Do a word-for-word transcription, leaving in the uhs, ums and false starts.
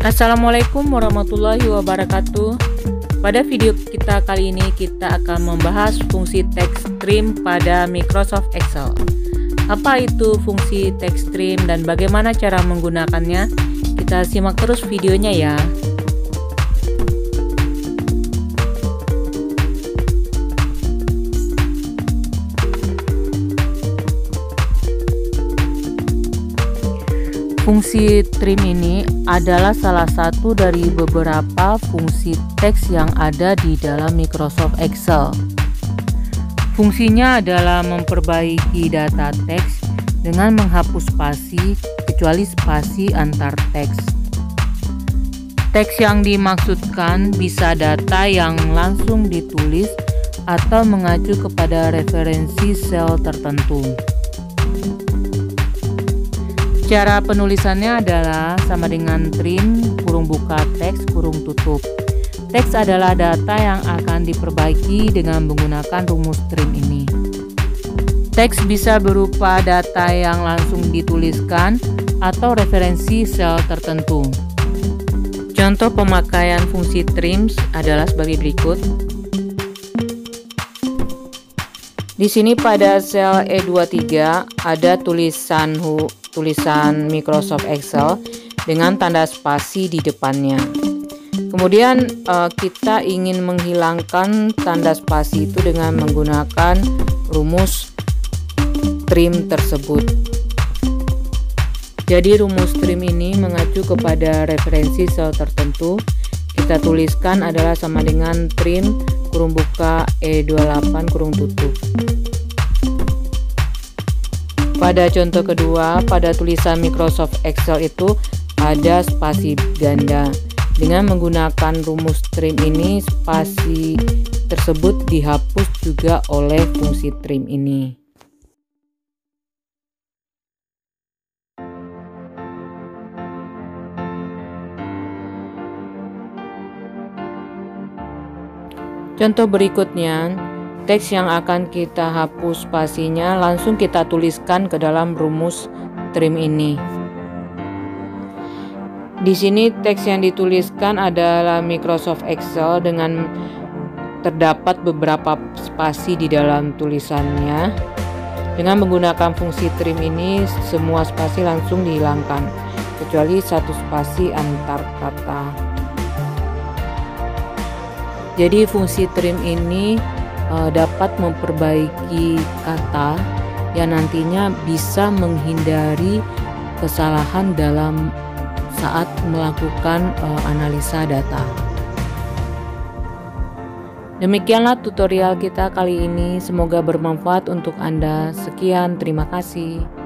Assalamualaikum warahmatullahi wabarakatuh. Pada video kita kali ini kita akan membahas fungsi text stream pada Microsoft Excel. Apa itu fungsi text stream dan bagaimana cara menggunakannya? Kita simak terus videonya ya. Fungsi trim ini adalah salah satu dari beberapa fungsi teks yang ada di dalam Microsoft Excel. Fungsinya adalah memperbaiki data teks dengan menghapus spasi kecuali spasi antar teks. Teks yang dimaksudkan bisa data yang langsung ditulis atau mengacu kepada referensi sel tertentu. Cara penulisannya adalah sama dengan trim, kurung buka teks, kurung tutup. Teks adalah data yang akan diperbaiki dengan menggunakan rumus trim ini. Teks bisa berupa data yang langsung dituliskan atau referensi sel tertentu. Contoh pemakaian fungsi trim adalah sebagai berikut. Di sini pada sel E dua puluh tiga ada tulisan hu tulisan Microsoft Excel dengan tanda spasi di depannya. Kemudian eh, kita ingin menghilangkan tanda spasi itu dengan menggunakan rumus trim tersebut. Jadi rumus trim ini mengacu kepada referensi sel tertentu. Kita tuliskan adalah sama dengan trim kurung buka E dua puluh delapan kurung tutup. Pada contoh kedua, pada tulisan Microsoft Excel itu ada spasi ganda. Dengan menggunakan rumus trim ini, spasi tersebut dihapus juga oleh fungsi trim ini. Contoh berikutnya, teks yang akan kita hapus spasinya langsung kita tuliskan ke dalam rumus trim ini. Di sini teks yang dituliskan adalah Microsoft Excel dengan terdapat beberapa spasi di dalam tulisannya. Dengan menggunakan fungsi trim ini, semua spasi langsung dihilangkan, kecuali satu spasi antar kata. Jadi fungsi trim ini dapat memperbaiki kata yang nantinya bisa menghindari kesalahan dalam saat melakukan uh, analisa data. Demikianlah tutorial kita kali ini, semoga bermanfaat untuk Anda. Sekian, terima kasih.